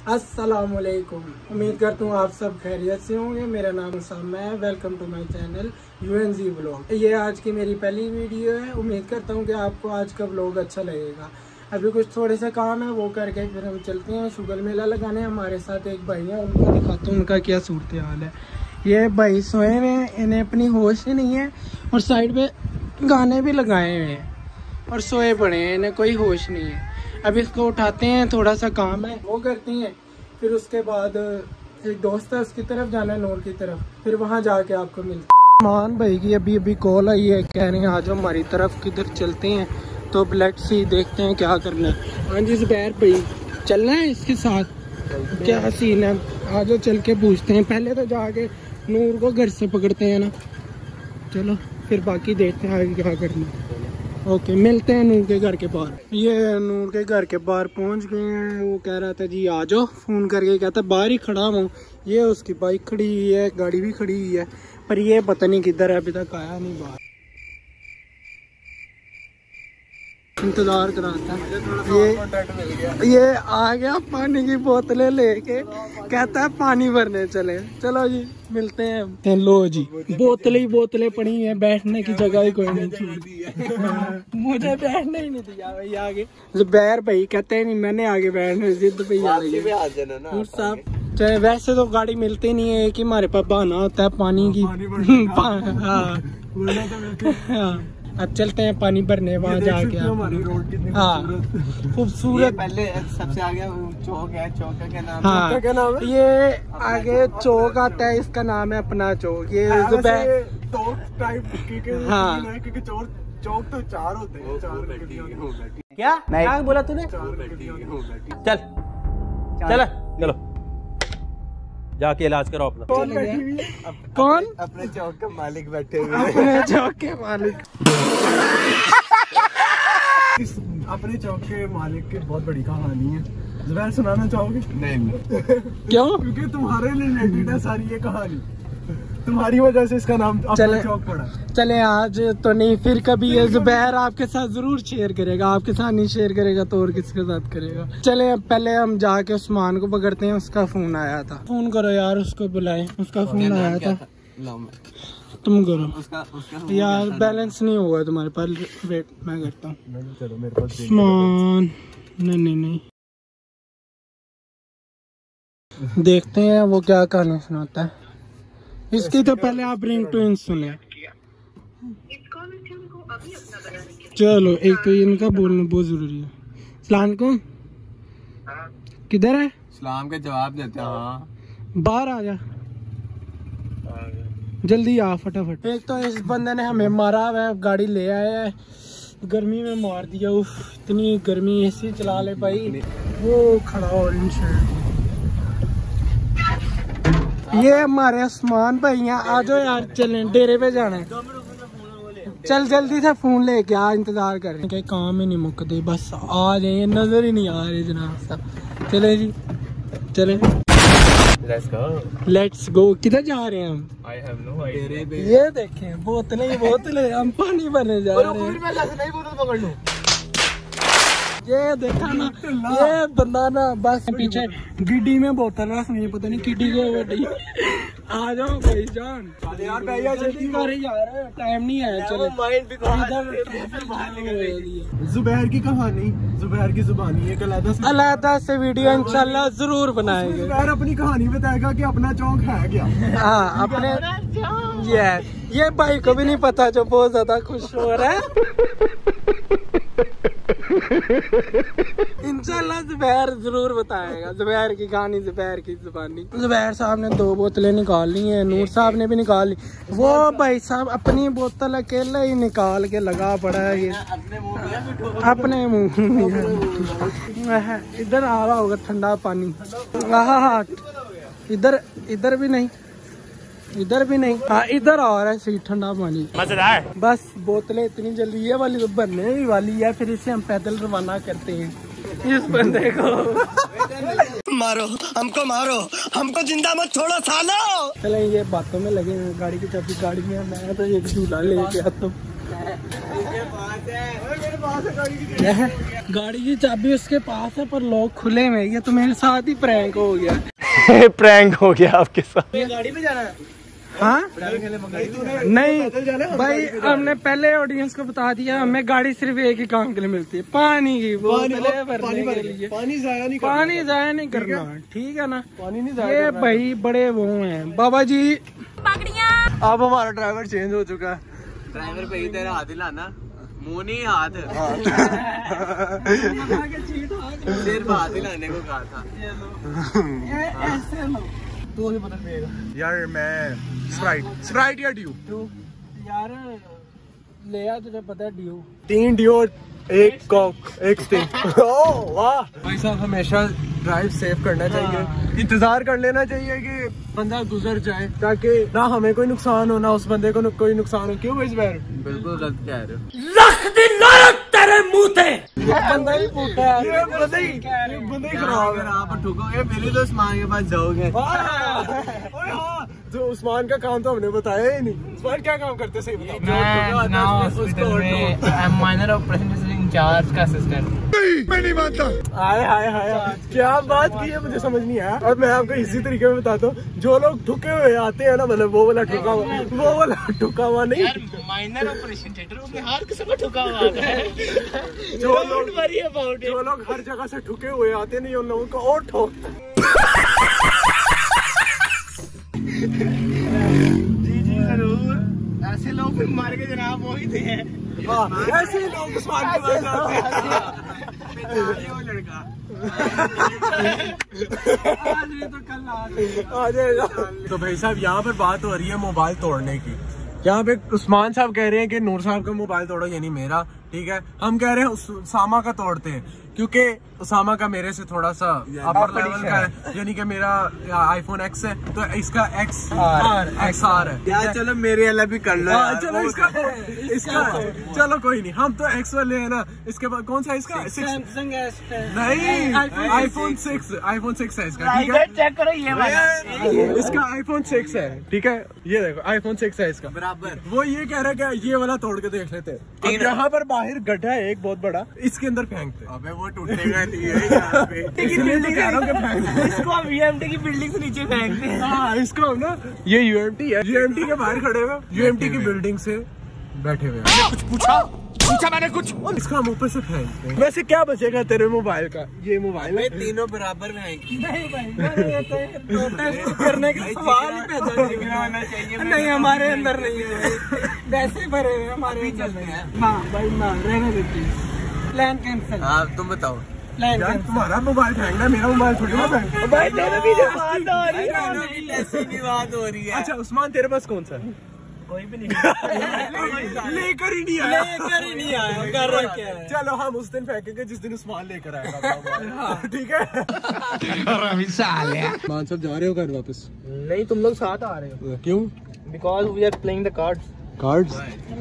अस्सलामुअलैकुम। उम्मीद करता हूँ आप सब खैरियत से होंगे। मेरा नाम सामा है। Welcome to my channel UNZ vlog. ये आज की मेरी पहली वीडियो है। उम्मीद करता हूँ कि आपको आज का व्लॉग अच्छा लगेगा। अभी कुछ थोड़े से काम है, वो करके फिर हम चलते हैं शुगर मेला लगाने। हमारे साथ एक भाई है, उनको दिखाता हूँ उनका क्या सूरत हाल है। ये भाई सोए हुए हैं, इन्हें अपनी होश ही नहीं है और साइड पे गाने भी लगाए हुए हैं और सोए पड़े हैं, इन्हें कोई होश नहीं है। अब इसको उठाते हैं, थोड़ा सा काम है वो करते हैं, फिर उसके बाद एक दोस्त है उसकी तरफ जाना है, नूर की तरफ, फिर वहाँ जाके आपको मिलते हैं। मान भाई की अभी कॉल आई है, कह रहे हैं आ जाओ हमारी तरफ, किधर चलते हैं। तो लेट्स सी, देखते हैं क्या करना है। हाँ जी ज़ुबैर भाई, चलना है इसके साथ, क्या सीन है? आ जाओ चल के पूछते हैं। पहले तो जाके नूर को घर से पकड़ते हैं ना, चलो फिर बाकी देखते हैं आगे क्या करना है। ओके, मिलते हैं नूर के घर के बाहर। ये नूर के घर के बाहर पहुंच गए हैं। वो कह रहा था जी आ जाओ, फ़ोन करके कहता बाहर ही खड़ा हूँ। ये उसकी बाइक खड़ी हुई है, गाड़ी भी खड़ी हुई है, पर ये पता नहीं किधर है, अभी तक आया नहीं बाहर। इंतजार कराता है। ये आ गया पानी की बोतलें लेके, कहता है पानी भरने चले। चलो जी मिलते हैं। लो जी, बोतलें ही बोतलें पड़ी हैं, बैठने की जगह ही कोई नहीं छोड़ी। मुझे बैठने ही नहीं दिया भाई आगे। ज़ुबैर भाई कहते नहीं, मैंने आगे बैठने जिद पे साहब। चाहे वैसे तो गाड़ी मिलती नहीं है, कि हमारे पास बहाना होता है पानी की। अब चलते हैं पानी भरने, वहाँ जाके। हाँ खूबसूरत। पहले सबसे आगे चौक है, चौक का क्या नाम? हाँ क्या नाम है? ये आगे चौक आता है, इसका नाम है अपना चौक। ये ज़ुबैर टाइप की। हाँ क्योंकि चौक तो चार होते हैं। क्या क्या बोला तूने? चल चल चलो जाके इलाज करो अपना। कौन? अपने चौक का मालिक बैठे हुए। अपने चौक के मालिक। अपने चौक के मालिक की बहुत बड़ी कहानी है। ज़ुबैर सुनाना चाहोगे? नहीं। क्यों? क्योंकि तुम्हारे रिलेटेड है सारी ये कहानी। तुम्हारी वजह से इसका नाम अपना चौक पड़ा। चले आज तो नहीं, फिर कभी ये ज़ुबैर आपके साथ जरूर शेयर करेगा। आपके साथ नहीं शेयर करेगा तो और किसके साथ करेगा? चले अब पहले हम जाके उस्मान को पकड़ते हैं। उसका फोन आया था। फोन करो यार, उसको बुलाए। उसका फोन आया था, तुम करो। उसका यार बैलेंस नहीं होगा तुम्हारे पास। वेट मैं करता हूँ। उस्मान नहीं देखते हैं वो क्या कहानी सुनाता है। इसकी तो पहले आप रिंग टोन सुने। चलो एक तो इनका बोलना बहुत जरूरी है। सलाम को किधर है? सलाम के जवाब देते हैं। हाँ बाहर आ जा, जल्दी आ फटाफट। एक तो इस बंदे ने हमें मारा है, गाड़ी ले आया है, गर्मी में मार दिया। उफ इतनी गर्मी, AC चला ले भाई। वो खड़ा ऑरेंज शर्ट। ये हमारे उस्मान भाई यहाँ आ जाओ यार, चलें डेरे पे जाना है। चल जल्दी से फोन लेके आ, इंतजार कर रहे हैं, काम ही नहीं मुकते, बस आ जाए, नजर ही नहीं आ रहे जनाब साहब। चले जी चले, लेट्स गो। किधर जा रहे हैं हम? I have no idea। ये देखें बोतलें ही बोतलें, हम पानी भरने जा रहे हैं। ये देखा ना, ये बंदा ना बस पीछे गिड्डी में बोतल रख नहीं, पता नहीं किड्डी को बड़ी। आ जाओ भाई जान यार, भैया जल्दी कर यार, टाइम नहीं है। चलो ज़ुबैर की कहानी, ज़ुबैर की जुबानी एक अलग से वीडियो इंशाल्लाह जरूर बनाएंगे। ज़ुबैर अपनी कहानी बताएगा कि अपना चौक है क्या। हाँ अपने ये भाई को भी नहीं पता, जो बहुत ज्यादा खुश हो रहा है। इंशाल्लाह ज़ुबैर जरूर बताएगा ज़ुबैर की कहानी, ज़ुबैर की जुबानी। ज़ुबैर साहब ने 2 बोतलें निकाल ली हैं, नूर साहब ने भी निकाल ली। वो भाई साहब अपनी बोतल अकेले ही निकाल के लगा पड़ा है। ये अपने मुंह इधर आ रहा होगा ठंडा पानी। हाँ इधर भी नहीं, इधर भी नहीं। हाँ इधर आ रहा है सही ठंडा पानी, मजेदार। बस बोतलें इतनी जल्दी, ये वाली तो बनने ही वाली है, फिर इसे हम पैदल रवाना करते हैं। इस बंदे को मारो, हमको जिंदा मत छोड़ो सालो। चले ये बातों में लगे हैं। गाड़ी की चाबी गाड़ी में, मैं तो एक झूला लेके आता हूँ। गाड़ी की चाबी उसके पास है पर लॉक खुले में, ये तो मेरे साथ ही प्रैंक हो गया। प्रैंक हो गया आपके साथ। ये गाड़ी पे जाना है? हाँ नहीं भाई, हमने पहले ऑडियंस को बता दिया, हमें गाड़ी सिर्फ एक ही काम के लिए मिलती है, पानी की बोतलें भरने के लिए। पानी जाया नहीं करना, ठीक है ना? पानी नहीं जाया। ये भाई बड़े वो हैं बाबा जी। अब हमारा ड्राइवर चेंज हो चुका है। ड्राइवर पे इधर हाथ हिलाना, मुंह नहीं हाथ, सिर्फ हाथ हिलाने को कहा था। तो ही बदल देगा यार। मैं स्प्राइट या ड्यू यार ले आ, तुझे पता है ड्यू 3 ड्यू और 1 कॉक 1 स्टिंग। ओह वाह भाई साहब, हमेशा ड्राइव सेफ करना चाहिए। इंतजार कर लेना चाहिए कि बंदा गुजर जाए, ताकि ना हमें कोई नुकसान हो ना उस बंदे को कोई नुकसान हो। क्यों भाई ज़ुबैर? बिल्कुल गलत कह रहे हो। तेरे मुंह थे बंदा ही पूछा है, ये बंदा ही खराब है। आप ठोकोगे मेरे तो उस्मान के पास जाओगे। जो उस्मान का काम तो हमने बताया ही नहीं। उस्मान क्या काम करते सही बताओ। माइनर ऑपरेशन इंचार्ज का असिस्टेंट। मैं नहीं मानता। हाय हाय हाय, क्या बात की है मुझे समझ नहीं आया। और मैं आपको इसी तरीके में बताता हूँ, जो लोग ठुके हुए आते हैं ना, मतलब वो वाला ठुका हुआ नहीं। माइनर ऑपरेशन थिएटर उसमें हर किसी को ठुका हुआ है। जो लोग हर जगह से ठुके हुए आते नहीं, उन लोगों को और ठोक। जी जरूर, ऐसे लोग फिर मार के जनाब वही थे। ऐसे ही लोग उस्मान के पास आते हैं। वो लड़का आ जाएगा। तो भाई साहब यहाँ पर बात हो रही है मोबाइल तोड़ने की। यहाँ पे उस्मान साहब कह रहे हैं कि नूर साहब का मोबाइल तोड़ो, यानी मेरा, ठीक है। हम कह रहे हैं उसामा का तोड़ते हैं, क्योंकि उसामा का मेरे से थोड़ा सा अपर लेवल का है, यानी कि मेरा आईफोन X है तो इसका XR है। यार चलो मेरे वाला भी कर लो। चलो इसका चलो कोई नहीं, हम तो X वाले हैं ना। इसके बाद कौन सा इसका? सैमसंग S नहीं, आईफोन 6 है इसका, ठीक है। चेक करो ये वाला, इसका आईफोन 6 है, ठीक है। ये देखो आईफोन 6 है इसका बराबर। वो ये कह रहा है कि ये वाला तोड़ के देख लेते हैं। यहाँ पर बाहर गड्ढा है एक बहुत बड़ा, इसके अंदर फेंकते। अबे वो टूटेगा नहीं है यहाँ पे। इसको हम UMT की बिल्डिंग से नीचे फेंकते हैं। हाँ, इसको हम ना, ये UMT है, UMT के बाहर खड़े हुए, UMT की बिल्डिंग से बैठे हुए। कुछ पूछा मैंने कुछ। इसको हम ऊपर से फेंकते हैं। वैसे क्या बचेगा तेरे मोबाइल का? ये मोबाइल में तीनों बराबर फेंकेंगे। नहीं भाई, प्रोटेस्ट करने का सवाल ही पैदा होना चाहिए। नहीं, हमारे अंदर नहीं है, वैसे भरे हुए हमारे अंदर नहीं है। ना भाई ना, रहने देती, प्लान कैंसिल। हाँ तुम बताओ। यार तुम्हारा मोबाइल फेंकना, मेरा मोबाइल थोड़ी ना फेंक। भाई दोनों की बात हो रही है। अच्छा उस्मान, तेरे पास कौन सा है? कोई भी नहीं। लेकर ही नहीं आया, कर रखे हैं। चलो हम उस दिन फेंकेंगे जिस दिन उस्मान लेकर आएगा, ठीक है। मान सब जा रहे हो घर वापस? नहीं, तुम लोग साथ आ रहे हो। क्यों? Because we are playing the cards.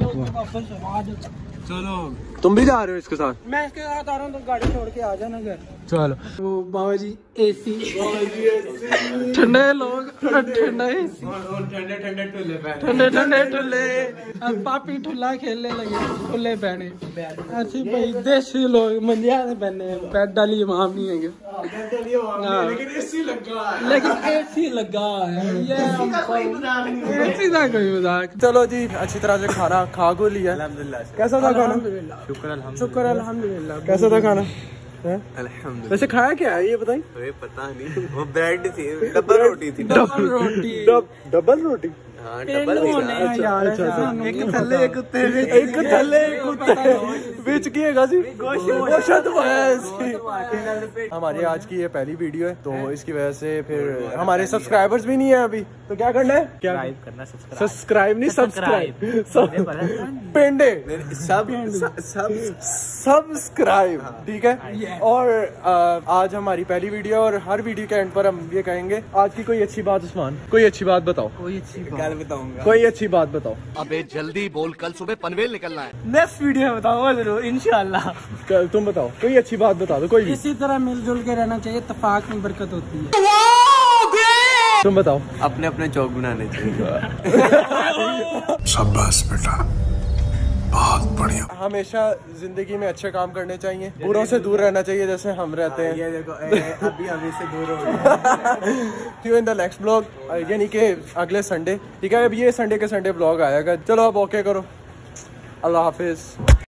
चलो तुम भी जा रहे हो इसके साथ? मैं इसके साथ आ रहा हूँ, तो गाड़ी छोड़ के आ जाना घर। चलो। वो बाबा जी AC, ठंडे लोग, ठंडा AC, ठंडे ठुल्ले। अब पापी ठुल्ला खेलने लगे, ठुल्ले पहने। ऐसे भाई देसी लोग मंजिया से पहने, बैट डाली इमाम नहीं है, लेकिन AC लगा है। ये AC का कोई मजाक। चलो जी, अच्छी तरह से खाना खा को लिया। कैसा था खाना? शुक्र अल्हम्दुलिल्लाह। कैसा था खाना? अल्हम्दुलिल्लाह। वैसे खाया क्या है ये बताएं? अरे पता नहीं, वो ब्रेड थी, डबल रोटी थी। डबल रोटी। हाँ डबल थी ना। एक थल्ले एक कुत्ते बीच की है गाजी। हमारी आज की ये पहली वीडियो है, तो इसकी वजह से फिर हमारे सब्सक्राइबर्स भी नहीं है अभी, तो क्या करना है? क्या करना? सब्सक्राइब नहीं, पेंडे सब्सक्राइब, ठीक है। और आज हमारी पहली वीडियो, और हर वीडियो के एंड पर हम ये कहेंगे आज की कोई अच्छी बात। उस्मान, कोई अच्छी बात बताओ। कोई अच्छी बात बताऊंगा। कोई अच्छी बात बताओ। अबे जल्दी बोल, कल सुबह पनवेल निकलना है। नेक्स्ट वीडियो में बताऊंगा जरूर, इंशाल्लाह। कल तुम बताओ, कोई अच्छी बात बता दो। कोई भी। इसी तरह मिलजुल के रहना चाहिए, इत्तेफाक में बरकत होती है। तुम बताओ। अपने अपने चौक बनाने चाहिए। शाबाश बेटा, बहुत बढ़िया। हमेशा जिंदगी में अच्छे काम करने चाहिए, बुरों से दूर रहना चाहिए जैसे हम रहते हैं। ये देखो अभी अभी से दूर हो गए। इन द नेक्स्ट ब्लॉग, यानी कि अगले संडे। ठीक है, अब ये संडे के संडे ब्लॉग आएगा। चलो अब ओके करो, अल्लाह हाफिज।